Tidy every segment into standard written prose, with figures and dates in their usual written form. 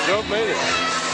Joe made it.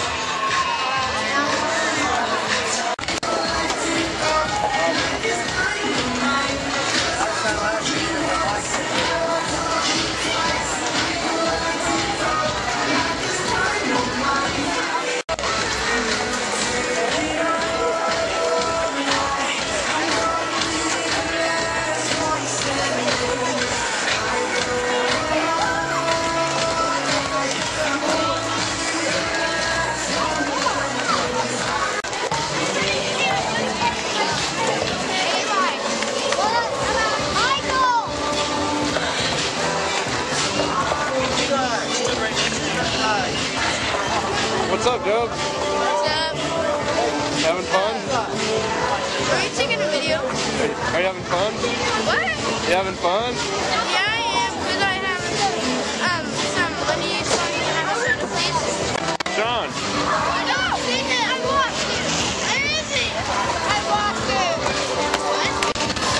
What's up, Joe? What's up? Having fun? Are you taking a video? Are you having fun? What? You having fun? Yeah, I am, because I have some money so I can have a better place. Sean. No, I watched it. Where is it? I watched it. What?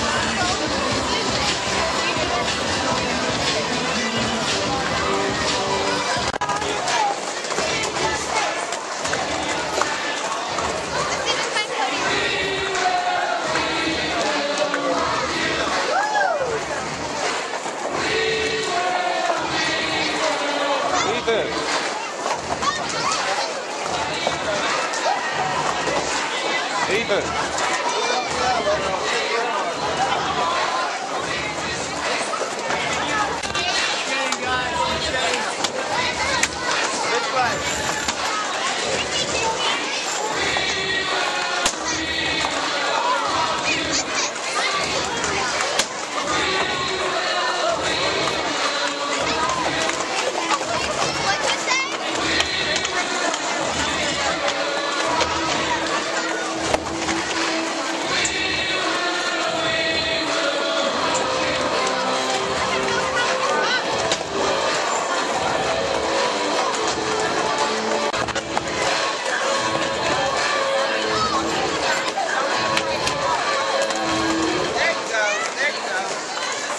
Ethan. Ethan. Which way?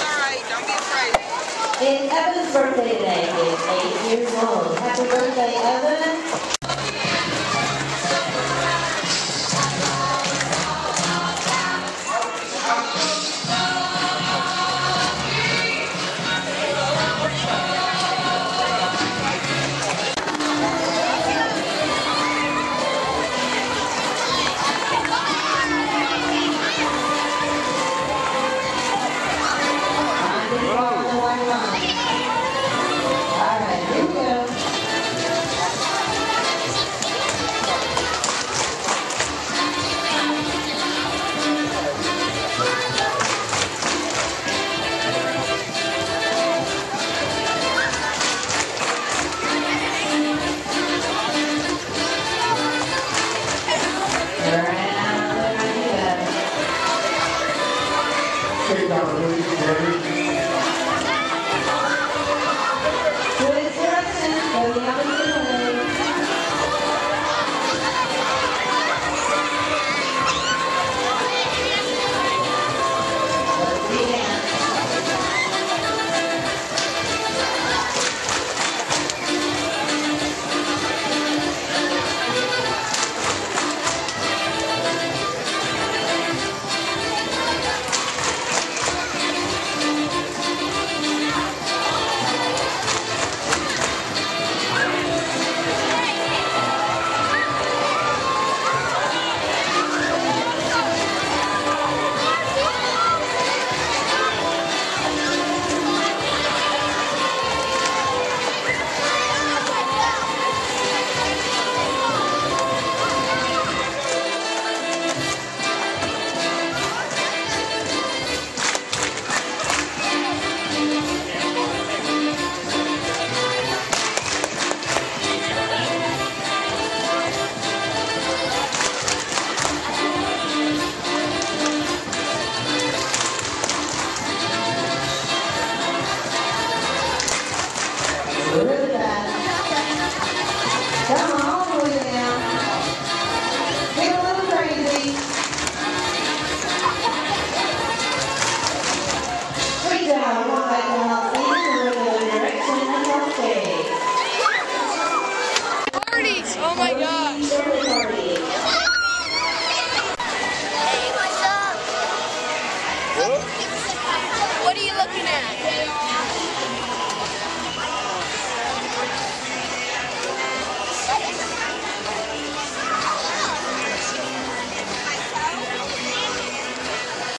It's Evan's birthday today. He is 8 years old. Happy birthday, Evan.